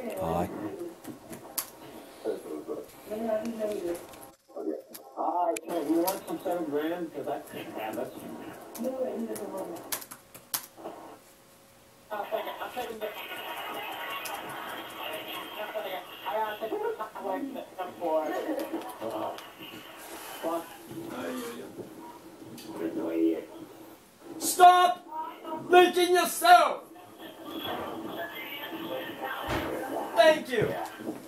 Aye. You want some $7 grand? Because I can't have it. I'll take it. I'll take it. Stop licking yourself! Thank you!